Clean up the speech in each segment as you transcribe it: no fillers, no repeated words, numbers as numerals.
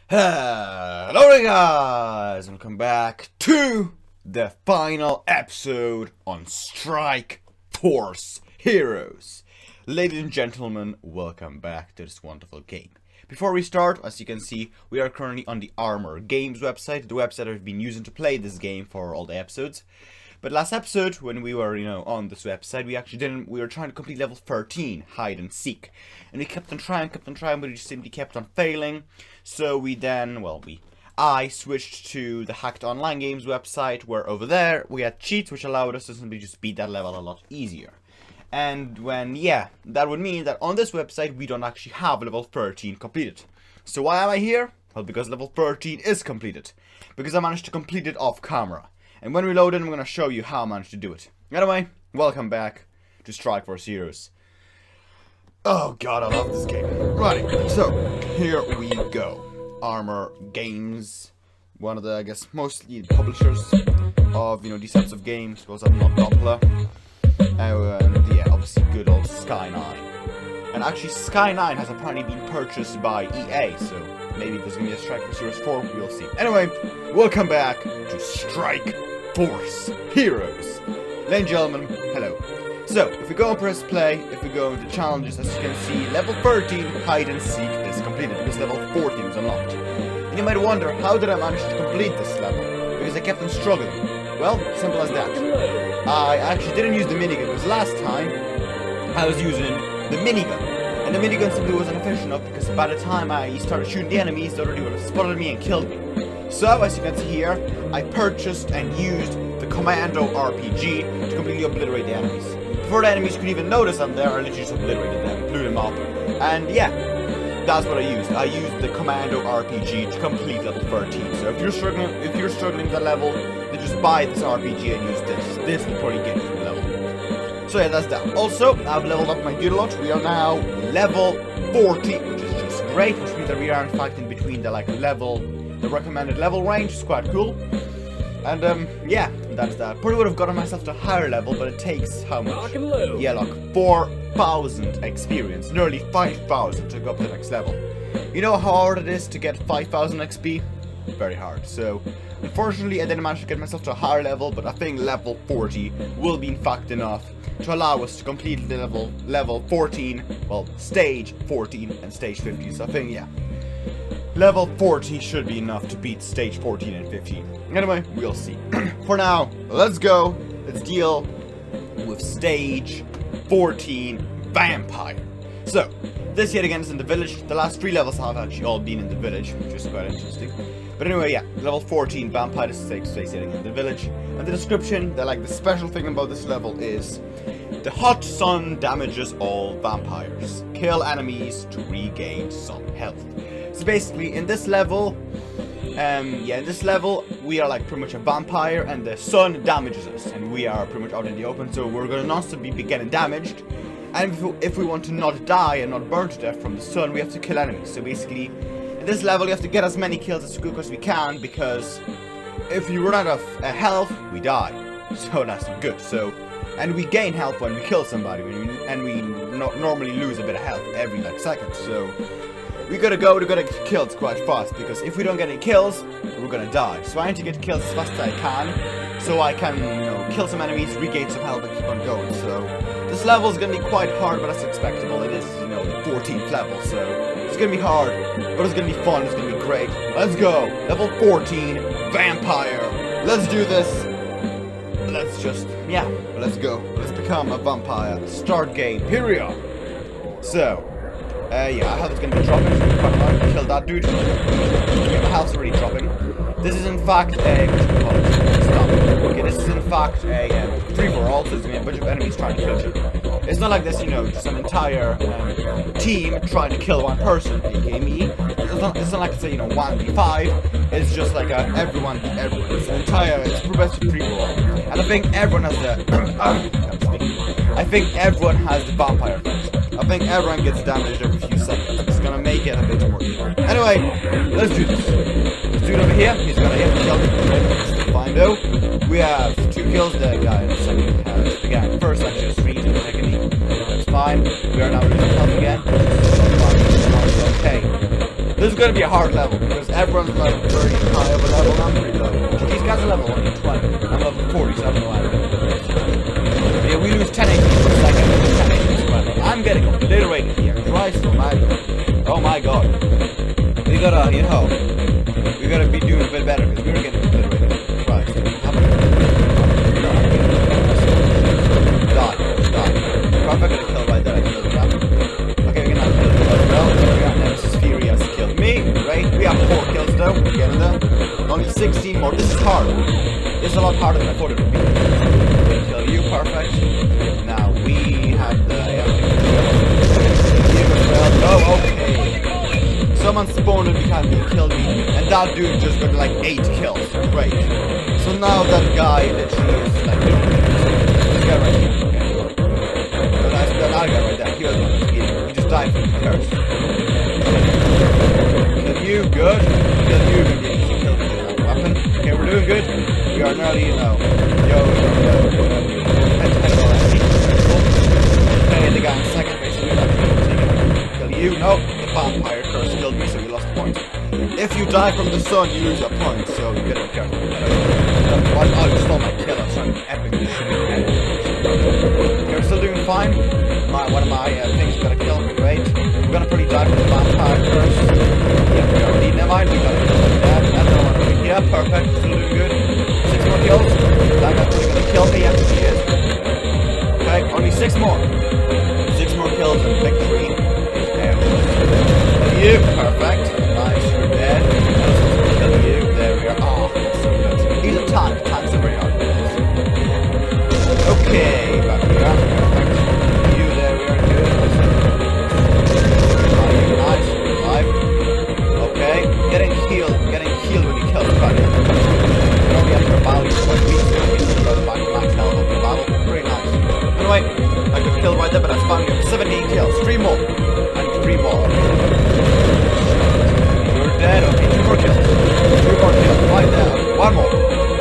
Hello there guys, and welcome back to the final episode on Strike Force Heroes. Ladies and gentlemen, welcome back to this wonderful game. Before we start, as you can see, we are currently on the Armor Games website, the website I've been using to play this game for all the episodes. But last episode, when we were, on this website, we were trying to complete level 13, Hide and Seek. And we kept on trying, but we just simply kept on failing. So I switched to the Hacked Online Games website, where over there, we had cheats which allowed us to simply just beat that level a lot easier. And that would mean that on this website, we don't actually have level 13 completed. So why am I here? Well, because level 13 is completed. Because I managed to complete it off camera. And when we load it, I'm going to show you how I managed to do it. Anyway, welcome back to Strike Force Heroes. Oh god, I love this game. Right, so, here we go. Armor Games. One of the, I guess, mostly publishers of, these types of games. Because I'm not Doppler. And yeah, obviously good old Sky9. And actually, Sky9 has apparently been purchased by EA, so maybe there's going to be a Strike Force Heroes 4, we'll see. Anyway, welcome back to Strike Force Heroes. Ladies and gentlemen, hello. So, if we go and press play, if we go into challenges, as you can see, level 13, Hide and Seek, is completed, because level 14 is unlocked. And you might wonder, how did I manage to complete this level? Because I kept on struggling. Well, simple as that. I actually didn't use the minigun, because last time, I was using the minigun. And the minigun simply wasn't efficient enough, because by the time I started shooting the enemies, they already would have spotted me and killed me. So, as you can see here, I purchased and used the Commando RPG to completely obliterate the enemies. Before the enemies could even notice I'm there, I literally just obliterated them, blew them up. And yeah, that's what I used. I used the Commando RPG to complete level 13. So if you're struggling with that level, then just buy this RPG and use this. This will probably get you through the level. So yeah, that's that. Also, I've leveled up my dude a lot. We are now level 40, which is just great, which means that we are in fact in between the recommended level range. Is quite cool. And yeah, that's that. Probably would have gotten myself to a higher level, but it takes how much? Yeah, like 4,000 experience, nearly 5,000 to go up to the next level. You know how hard it is to get 5,000 XP? Very hard. So, unfortunately, I didn't manage to get myself to a higher level, but I think level 40 will be in fact enough to allow us to complete the level 14, well, stage 14 and stage 15. So I think, yeah, level 40 should be enough to beat stage 14 and 15. Anyway, we'll see. For now, let's go. Let's deal with stage 14, Vampire. So, this yet again is in the village. The last 3 levels have actually all been in the village, which is quite interesting. But anyway, yeah, level 14, Vampire, takes place yet again in the village. And the description, the special thing about this level is: the hot sun damages all vampires. Kill enemies to regain some health. So basically, in this level, we are like pretty much a vampire, and the sun damages us, and we are pretty much out in the open, so we're gonna non-stop be getting damaged. And if we want to not die and not burn to death from the sun, we have to kill enemies. So basically, in this level, you have to get as many kills as quick as we can, because if you run out of health, we die. So that's not good. So, and we gain health when we kill somebody, and we normally lose a bit of health every second. So we gotta get kills quite fast, because if we don't get any kills, we're gonna die. So I need to get kills as fast as I can, so I can, kill some enemies, regain some health, and keep on going. So this level is gonna be quite hard, but that's expectable. It is, the 14th level, so it's gonna be hard, but it's gonna be fun. It's gonna be great. Let's go, level 14, Vampire. Let's do this. Let's go. Let's become a vampire. Start game. Period. So. I have it's gonna be dropping, so quite a lot. Kill that dude. Okay, my health's already dropping. This is in fact this is in fact a free-for-all, so there's gonna be a bunch of enemies trying to kill you. It's not like this, just an entire team trying to kill one person, aka me. It's not like it's a 1v5. It's just like everyone. It's progressive free-for-all. And I think everyone has the vampire effect. I think everyone gets damaged every few seconds. It's gonna make it a bit more equal. Anyway, let's do this. This dude over here, he's gonna hit the kill. Find out. We have 2 kills. The guy in the second has the guy in the first actually has 3 in the second. That's fine. We are now losing health again. Okay. This is gonna be a hard level because everyone's like very high of a level. I'm pretty low. These guys are level 120. I'm level 40, so I don't know why. Yeah, we lose 10 HP per second. 10 HP per second. I'm getting obliterated here. Christ almighty. Oh my god. We gotta, you know, we gotta be doing a bit better because we were getting obliterated. Christ. How about die. Perfect, gonna kill right there. I killed him. Okay, we can have killed him as well. We got Nemesis Fury has killed me. Great. We have 4 kills though. We're getting there. Only 16 more. This is hard. This is a lot harder than I thought it would be. Kill you, perfect. Now we have the you as well. Oh, okay. Someone spawned behind me and killed me, and that dude just got like 8 kills. Great. So now that guy literally is like this guy right here. Okay. So that's that guy right there. He just died from the curse. Kill you, good. Kill you, good. Kill me with that weapon. Okay, we're doing good. We are nearly, you know, okay, the guy in second basically. Kill you. Nope, the vampire curse killed me, so we lost a point. If you die from the sun, you lose a point, so you gotta be careful. Oh, you stole my kill. I'm trying to epic this shit. Okay, we're still doing fine. One of my things is gonna kill me, great. We're gonna probably die from the vampire curse. Yeah, we already, never mind, we gotta kill him. Yeah, perfect, still doing good. 6 more kills. That guy's probably gonna kill me, yes he is. Okay, only 6 more. 6 more kills and victory is there. You, perfect. Nice, you're dead. Kill you, there we are. Oh, that's so good. He's a tank, tanks are very hard. Okay, back we are. Perfect. You, there we are, good. Nice, alive. Okay, getting healed when you kill the buddy. You only have to battle, you're quite weak, so you can go back to max health of the battle. Pretty nice. Anyway, I got killed right there, but that's fine. We have 17 kills. 3 more. And 3 more. You're dead. Okay, 2 more kills. 2 more kills. Right there. 1 more.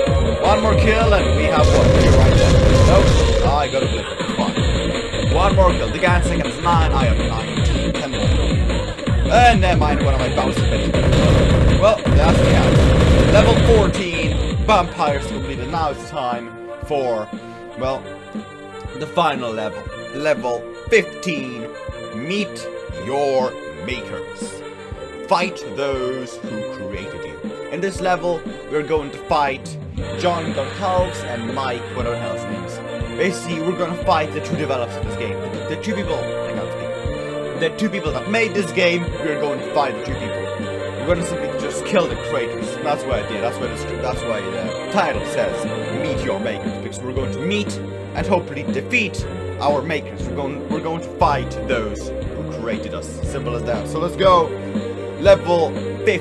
1 more kill, and we have 1. You're right there. Nope. I got a blip. Fine. 1 more kill. The guy in second is 9. I have 19. 10 more. And never mind, one of my bounces bits. Well, that's the count. Level 14, vampires completed. Now it's time for, well, the final level. Level 15, meet your makers. Fight those who created you. In this level, we're going to fight John Goncalves and Mike, whatever the hell his name is. Basically, we're going to fight the 2 developers of this game. The 2 people, I can't speak. The 2 people that made this game, we're going to fight the 2 people. We're going to simply just kill the creators. That's what I did. That's why the title says meet your makers, because we're going to meet and hopefully defeat our makers. We're going to fight those who created us. Simple as that. So let's go. Level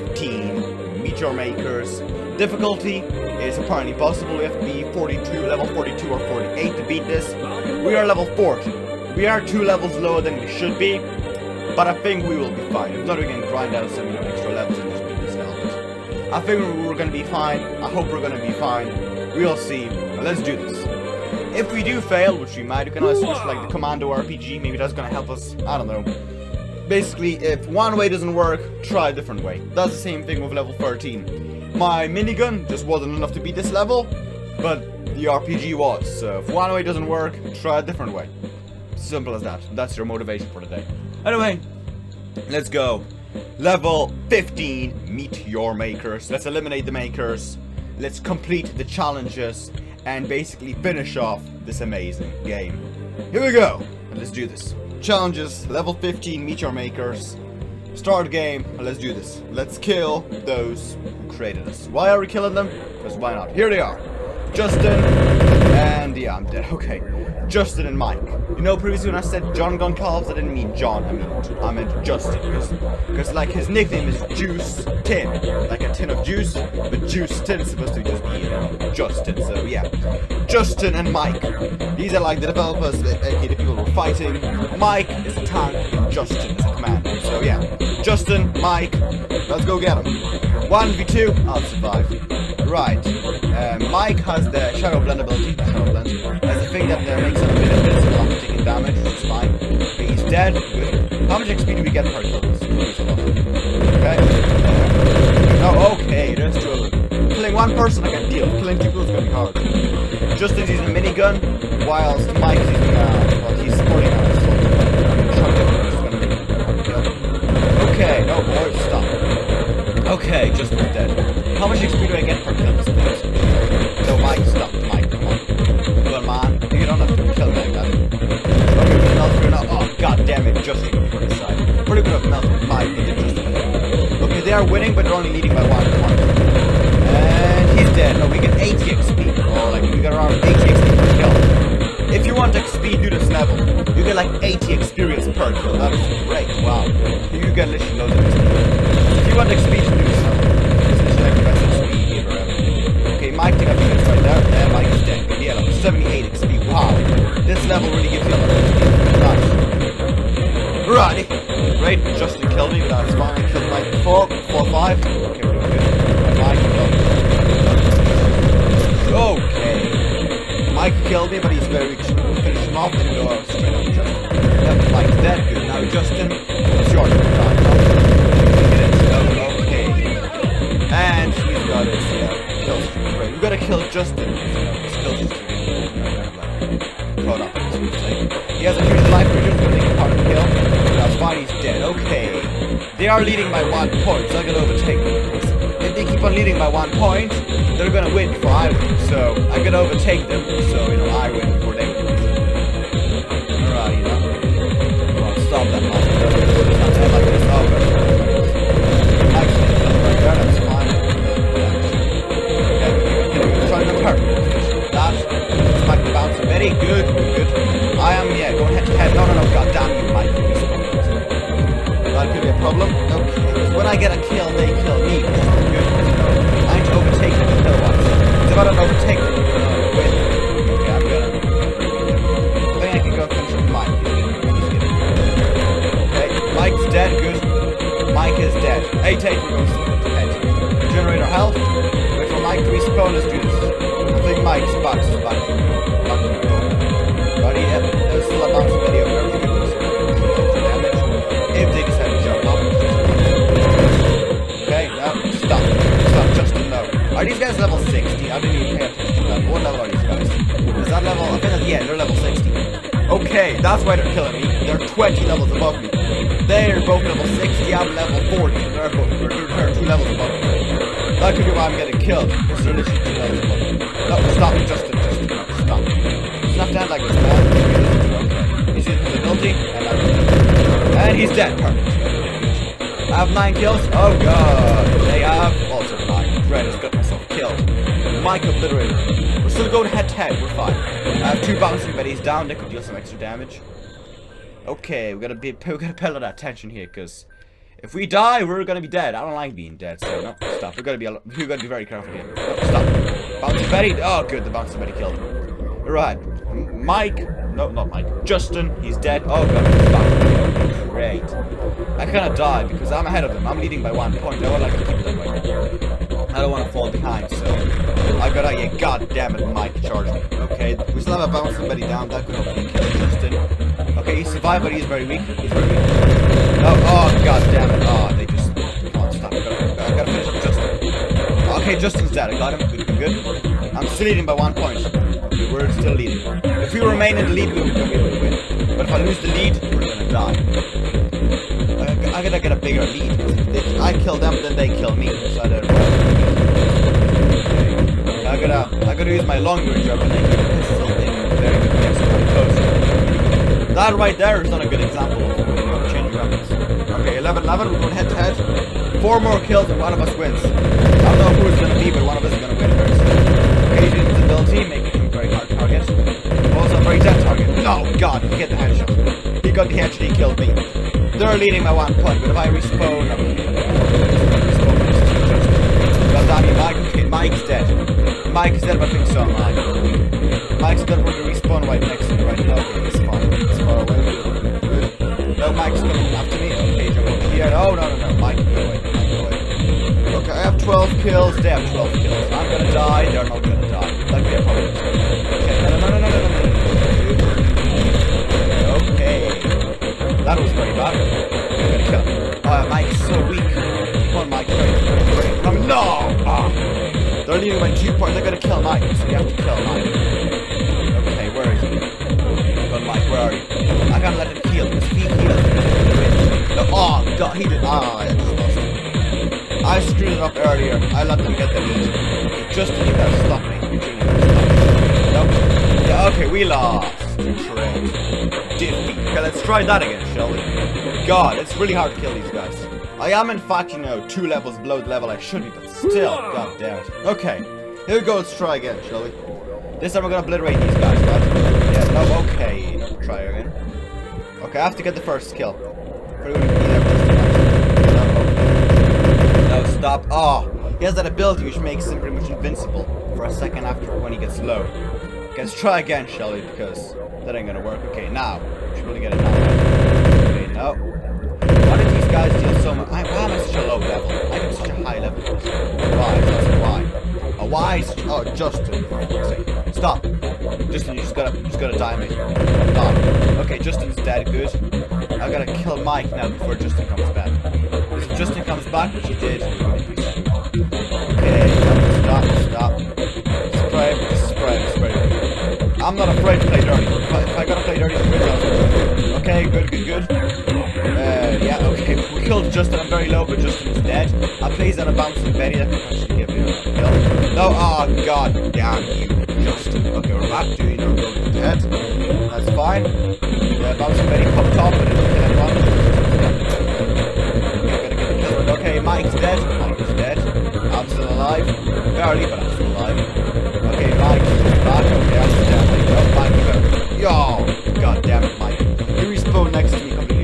15, meet your makers. Difficulty is apparently possible. We have to be level 42 or 48 to beat this. We are level 40. We are 2 levels lower than we should be, but I think we will be fine. If not, we can grind out some extra levels and just beat this level. I think we're gonna be fine. I hope we're gonna be fine. We'll see. Let's do this. If we do fail, which we might, we can always switch like the Commando RPG. Maybe that's gonna help us. I don't know. Basically, if one way doesn't work, try a different way. That's the same thing with level 13. My minigun just wasn't enough to beat this level, but the RPG was. So if one way doesn't work, try a different way. Simple as that. That's your motivation for the day. Anyway, let's go. Level 15, meet your makers. Let's eliminate the makers. Let's complete the challenges and basically finish off this amazing game. Here we go. Let's do this. Challenges, level 15, meet your makers. Start game, let's do this. Let's kill those who created us. Why are we killing them? Because why not? Here they are. Justin, and yeah, I'm dead. Okay. Justin and Mike. You know, previously when I said John Goncalves, I didn't mean John, I meant Justin. Because like his nickname is Juice Tin. Like a tin of juice, but Juice Tin is supposed to just be, you know, Justin. So yeah. Justin and Mike. These are like the developers, the people who are fighting. Mike is a tank, and Justin is a commander. So yeah. Justin, Mike, let's go get him. 1v2, I'll survive. Right. Mike has the Shadow Blend ability. Shadow Blend. That's the thing that makes him a bit invincible after taking damage, which is fine. But he's dead. Good. How much XP do we get per kill? Okay. Oh, okay, there's two of them. Killing one person I can deal. Killing two people is gonna be hard. Justin's using a minigun, whilst Mike is using well, he's sporting an assault. Okay, no boy, stop. Okay, Justin's dead. How much XP do I get per kill? No, Mike, stop. Mike, come on. Come on, man. You don't have to kill me like that. Okay, oh, god damn it, Justin for the side. Pretty good of melted Mike, they did Justin. Okay, they are winning, but they're only leading by 1 point. And he's dead. No, we get 80 XP. Oh, like, we got around 80 XP per kill. If you want XP, do this level. You get like 80 experience per kill. That is great. Wow. You get literally loads of XP. If you want XP, to do this level. It's literally like the best XP ever. Okay, Mike, take up units right there. And Mike is dead. Good, yeah, like 78 XP. Wow. This level really gives you a lot of XP. Nice. Righty. Great. Justin killed me, but that's fine. I killed Mike before. 4-5. Okay, we're doing good. Mike killed me. Okay. Mike killed me, but he's very weak. Finish him off, then go straight up to Justin. Yep, Mike's dead. Good. Now, Justin, it's your turn. Okay. And he's got his kill streak. Great. We've got to kill Justin. His kill streak. Caught up in his mistake. He has a huge life region, so they can part of the kill. That's fine, he's dead. Okay. They are leading by 1 point, so I gotta overtake them. If they keep on leading by 1 point, they're gonna win before I win. So I gotta overtake them, so you know I win before they win. Alright, you know. Come on, stop that monster. Like this. Oh, actually, right there, that's fine. Okay, trying to perfect. That Mike the bouncer. Very good, good. I am, yeah, going head to head. No, god damn you, Mike. That could be a problem. Okay. When I get a kill, they kill me. Good. I need to overtake them to kill once. If I don't overtake them, win. Okay, I'm gonna. I think I can go finish with Mike. Okay, Mike's dead. Good. Mike is dead. 8-8, we're going to head. Regenerate our health. Wait for Mike to respawn. Let's do this. I think Mike's back. Ready? Yep. There's still a bounce video. Very good. If they decide to jump up. Okay, no, stop, Justin, no. Are these guys level 60? I didn't even pay attention to that. What level are these guys? Is that level? I think that's, yeah, they're level 60. Okay, that's why they're killing me. They're 20 levels above me. They're both level 60, I'm level 40. They're 2 levels above me. That could be why I'm getting killed. Because they're literally 2 levels above me. No, stop it, Justin, no, stop. It's not to end like this, man. Okay. He's using his ability, and he's dead. Perfect. I have 9 kills. Oh god. They have also 9. Great, I just got myself killed. Mike obliterated. We're still going head to head. We're fine. I have 2 bouncing betties down. They could deal some extra damage. Okay, we gotta pay a lot of attention here, because if we die, we're gonna be dead. I don't like being dead, so no, stop. We're gonna be very careful here. No, stop. Bouncing betty. Oh, good. The bouncing betty killed him. Alright. Mike. No, not Mike. Justin, he's dead. Oh god, he's back. Great. I kinda died because I'm ahead of them. I'm leading by 1 point. I would like to keep it that way. I don't want to fall behind, so I gotta, yeah, god damn it, Mike charged me. Okay, we still have a bounce somebody down. That could hopefully kill Justin. Okay, he survived, but he's very weak. He's very weak. Oh god damn it. Oh, they just. Come on, stop. I gotta finish up Justin. Okay, Justin's dead. I got him. Good. I'm still leading by 1 point. We're still leading. If we remain in the lead, we're gonna be able to win. But if I lose the lead, we're gonna die. I gotta get a bigger lead. If I kill them, then they kill me. So I don't know. Okay. I gotta use my long range weapon and keep this thing very good against my close. That right there is not a good example of changing weapons. Okay, 11-11, we're going head to head. 4 more kills and one of us wins. I don't know who it's gonna be, but one of us is gonna win first. Okay, he's using his ability, making him a very hard target. Also a very dead target. No, god, he hit the headshot. He got the headshot, he killed me. They're leading by 1 point, but if I respawn, Mike's dead. Mike's dead, but I think so am I. Mike's dead, we're gonna respawn right next to me right now. Okay, he's fine. He's far away. Good. No, Mike's coming after me. Okay, jump over here. Oh, no. Mike, go away. Okay, I have 12 kills. They have 12 kills. I'm gonna die. They're not gonna die. That could be a problem. Okay, no. Okay. That was very bad. I'm gonna kill him. Oh, Mike's so weak. Come on, Mike. No! Ah. They're leading by 2 points. They're gonna kill Mike, so you have to kill Mike. Okay, where is he? Come on, Mike, where are you? I can't let him heal, because if he heals, no, oh, God, he did. Ah, I just lost him. I screwed it up earlier. I let them get the lead. Just you gotta stop me. Nope. Yeah, okay, we lost. Defeat. Okay, let's try that again, shall we? God, it's really hard to kill these guys. I am, in fact, you know, 2 levels below the level I should be, but still, god damn it. Okay, here we go, let's try again, shall we? This time we're gonna obliterate these guys, right? Yeah, no, okay, try again. Okay, I have to get the first kill. No, stop. Oh, he has that ability which makes him pretty much invincible for a second after when he gets low. Okay, let's try again, shall we? Because that ain't gonna work. Okay, now. We should really get it now. Okay, no. Why did these guys deal so much? Why am I such a low level? I am such a high level. Why? That's why. Oh, why? Oh, Justin. Stop. Justin, you just gotta die, mate. Stop. Okay, Justin's dead. Good. I gotta kill Mike now before Justin comes back. Because if Justin comes back, which he did. Okay, stop. Spray. I'm not afraid to play dirty. If I gotta play dirty, okay, good. Yeah, okay. We killed Justin. I'm very low, but Justin's dead. I plays on a bouncing Betty. I should give him a kill. No, oh god damn you, Justin. Okay, we're back to you. You're going to dead. That's fine. Bouncing Betty popped up, but it didn't kill anyone. Okay, gotta get the kill. Okay, Mike's dead. Mike is dead. I'm still alive. Barely, but I'm still alive. Okay, Mike's back. Okay, I'm still down. No, Mike, you better. Yo! God damn it, Mike. You respawn next to me completely.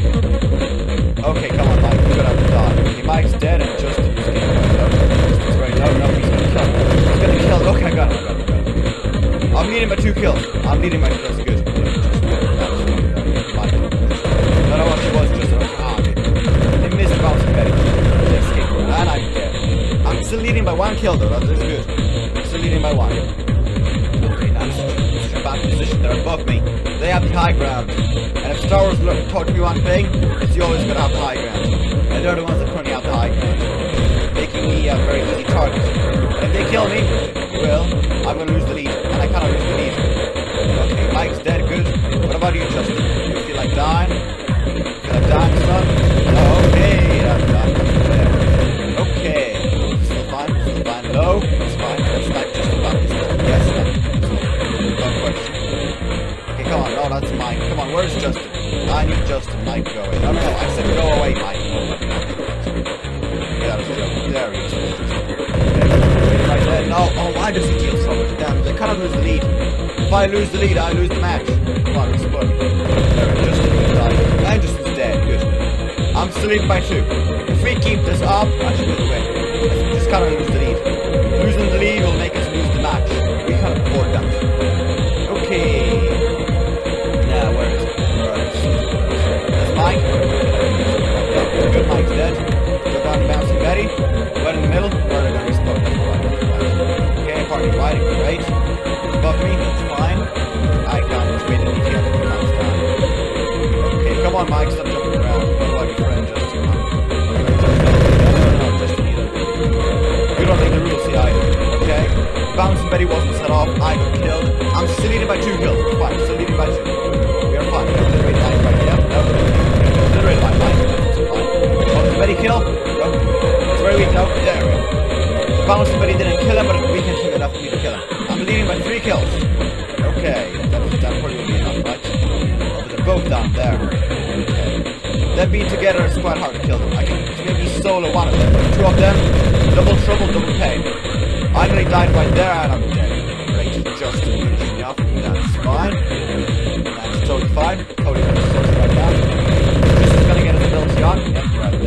Okay, come on, Mike. You're gonna have to die. Okay, Mike's dead and Justin is getting very low. Justin's very low. No, he's gonna kill. He's gonna kill. Okay, I got him. I'm leading by 2 kills. I'm leading by 2 kills. Good. Mike. No, what she was just they missed bouncing Betty. They escaped. And I'm dead. I'm still leading by 1 kill though. That's good. I'm still leading by 1. Okay, now it's a bad position. They're above me. They have the high ground. And if Star Wars taught me one thing, it's you always gonna have the high ground. And they're the ones that currently have the high ground, making me a very easy target. And if they kill me, well, I'm gonna lose the lead, and I cannot lose the lead. Okay, Mike's dead, good. What about you, Justin? You feel like dying? Feel like dying, son? Oh, okay, that's not okay. Still fine, low. It's fine. Let's snipe Justin back. Yes, no question. Okay, come on, no, that's Mike. Come on, where's Justin? I need Justin. Mike, go away. No, I said go away, Mike. Yeah, that was a joke. There he is. Okay, right there. No, oh, why does he deal so much damage? I cannot lose the lead. If I lose the lead, I lose the match. Come on, explode. There, Justin will die. And Justin's dead. Good. I'm still leading by 2. If we keep this up, I should win. We just cannot lose the lead. Losing the lead will make us lose the match. We can't afford that. Okay. Now, where is it? That's Mike. Good, Mike's dead. Go down to bouncing Betty. Right in the middle. Where are they going to respawn? Okay, party right. Great. Above me, that's fine. I can't wait any kill. Okay, come on, Mike. Stop jumping around. What about your friend, Justin? No, Justin either. You don't think the rules see either. Okay? Bouncing Betty wasn't set off. I got killed. I'm still leading by 2 kills. Fine, still leading by 2. We are fine. Obliterate Mike right here. No. Obliterate Mike. That's fine. Bouncing Betty kill? No. It's very weak. No. There we go. Bouncing Betty didn't kill him, but we can kill enough for me to kill him. I'm leading by 3 kills. Okay. That probably will be enough, right? But they're both down there. Okay. Them being together is quite hard to kill them. I can maybe solo one of them, but 2 of them, double trouble, double pain. I nearly died right there and I'm dead. Great, Justin finishing me off. That's fine. That's totally fine. Totally right now. Justin's gonna get his ability on. Yep, right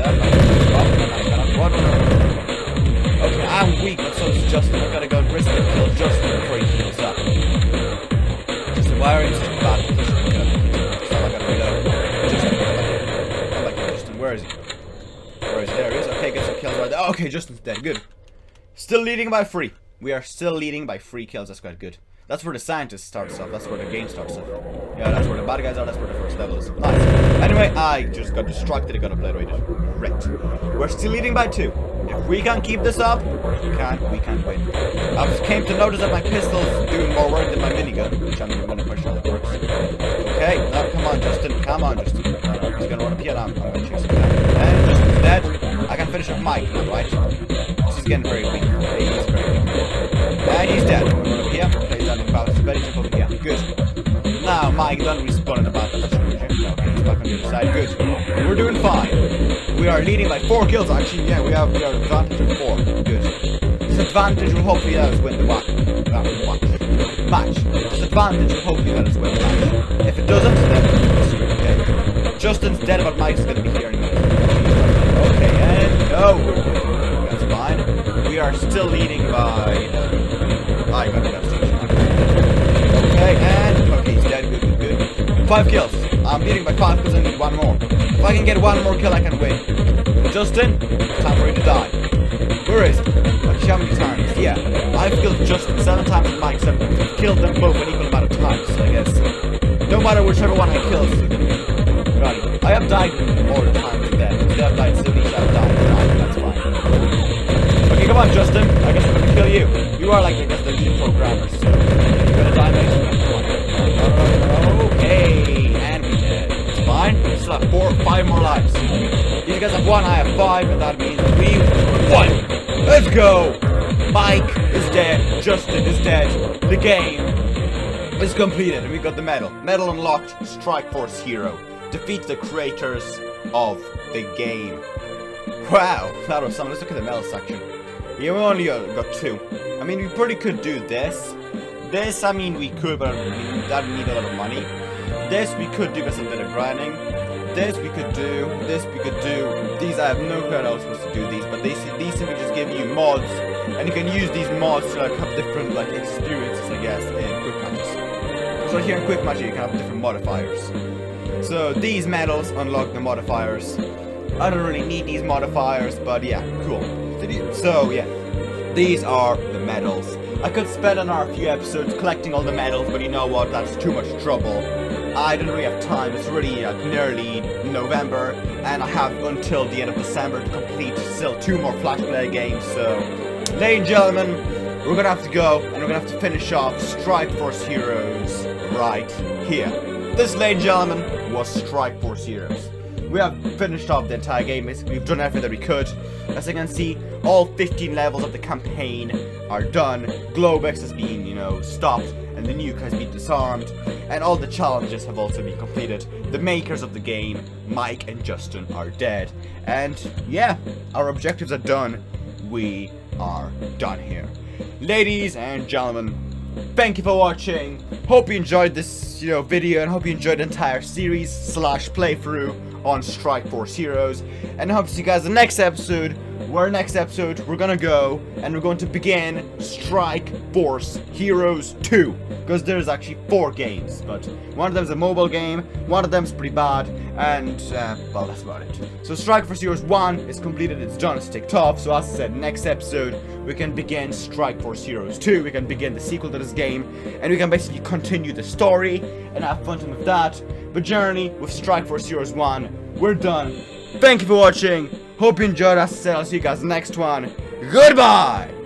there. Okay, I'm weak, but so is Justin. I gotta go risk it, kill Justin before he heals up. Justin, why are you in such a bad position? I gotta reload. Justin, where is he? Where is he? There he is. Okay, get some kills right there. Okay, Justin's dead. Good. Still leading by 3. We are still leading by 3 kills. That's quite good. That's where the scientist starts off. That's where the game starts off. Yeah, that's where the bad guys are. That's where the first level is. Nice. Anyway, I just got distracted. I got obliterated. Great. We're still leading by 2. If we can keep this up, we can win. I just came to notice that my pistol's doing more work than my minigun, which I'm going to push how it works. Okay, now come on, Justin. Come on, Justin. He's going to run up here now. I'm going to chase him down. And Justin's dead. I can finish off Mike now, right? This is getting very weak. He is very weak. And he's dead. I'm going up here. Plays down in bounce. Ready to over here. Good. Now Mike done respawning the battle. Okay, he's back on the other side. Good. We're doing fine. We are leading by 4 kills. Actually, yeah, we are advantage of 4. Good. Disadvantage will hopefully let us win the match. Disadvantage will hopefully let us win the match. If it doesn't, then okay. Justin's dead, but Mike's gonna be here in a minute. Okay, and no, that's fine. We are still leading by. I got the gas station. Okay, and okay, he's dead. Good. 5 kills. I'm leading by 5 because I need 1 more. If I can get 1 more kill, I can win. Justin, time for you to die. Where is he? Actually, how many times? Yeah, I've killed Justin 7 times and Mike 7 times. I've killed them both an equal amount of times, so I guess. No matter whichever one I kill, right. I have died more times than them. They have died 7 each, I've died 9, that's fine. Okay, come on, Justin. I guess I'm gonna kill you. You are like, I guess, the lead programmer, so you're gonna die next time. Okay, and we dead. It's fine. We still have 5 more lives. These guys have 1, I have 5, and that means we won! Let's go! Mike is dead, Justin is dead, the game is completed, and we got the medal. Medal unlocked, Strike Force Hero. Defeat the creators of the game. Wow, that was something. Let's look at the medal section. Yeah, we only got 2. I mean, we probably could do this. This, I mean, we could, but that would need a lot of money. This we could do with a bit of grinding. This we could do, this we could do. These, I have no clue how I was supposed to do these, but these simply just give you mods, and you can use these mods to like have different like experiences, I guess, in quick matches. So here in quick matches you can have different modifiers. So these medals unlock the modifiers. I don't really need these modifiers, but yeah, cool. So yeah, these are the medals. I could spend another few episodes collecting all the medals, but you know what? That's too much trouble. I don't really have time. It's already nearly November, and I have until the end of December to complete still 2 more Flash Player games. So, ladies and gentlemen, we're gonna have to go, and we're gonna have to finish off Strike Force Heroes right here. This, ladies and gentlemen, was Strike Force Heroes. We have finished off the entire game. We've done everything that we could. As you can see, all 15 levels of the campaign are done. Globex has been, you know, stopped, and the nuke has been disarmed, and all the challenges have also been completed. The makers of the game, Mike and Justin, are dead. And yeah, our objectives are done. We are done here. Ladies and gentlemen, thank you for watching. Hope you enjoyed this, video, and hope you enjoyed the entire series / playthrough on Strike Force Heroes. And I hope to see you guys in the next episode. Where next episode we're gonna go and we're going to begin Strike Force Heroes 2, because there's actually 4 games, but one of them is a mobile game, one of them is pretty bad, and well, that's about it. So Strike Force Heroes 1 is completed, it's done, it's ticked off. So as I said, next episode we can begin Strike Force Heroes 2, we can begin the sequel to this game, and we can basically continue the story and have fun with that. But generally, with Strike Force Heroes 1, we're done. Thank you for watching. Hope you enjoyed. As I said, I'll see you guys next one. Goodbye!